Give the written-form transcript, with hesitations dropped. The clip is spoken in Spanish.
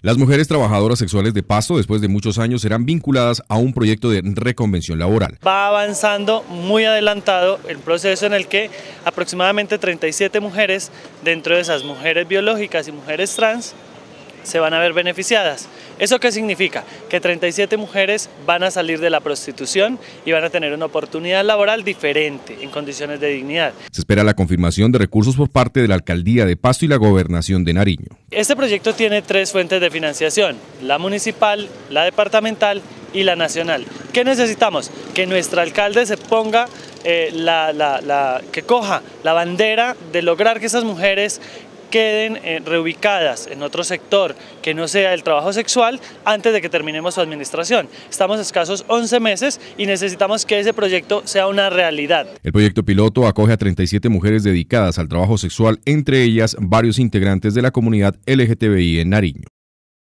Las mujeres trabajadoras sexuales de Pasto, después de muchos años, serán vinculadas a un proyecto de reconvención laboral. Va avanzando muy adelantado el proceso en el que aproximadamente 37 mujeres, dentro de esas mujeres biológicas y mujeres trans, se van a ver beneficiadas. ¿Eso qué significa? Que 37 mujeres van a salir de la prostitución y van a tener una oportunidad laboral diferente, en condiciones de dignidad. Se espera la confirmación de recursos por parte de la Alcaldía de Pasto y la Gobernación de Nariño. Este proyecto tiene 3 fuentes de financiación: la municipal, la departamental y la nacional. ¿Qué necesitamos? Que nuestro alcalde se ponga, que coja la bandera de lograr que esas mujeres queden reubicadas en otro sector que no sea el trabajo sexual antes de que terminemos su administración. Estamos escasos 11 meses y necesitamos que ese proyecto sea una realidad. El proyecto piloto acoge a 37 mujeres dedicadas al trabajo sexual, entre ellas varios integrantes de la comunidad LGTBI en Nariño.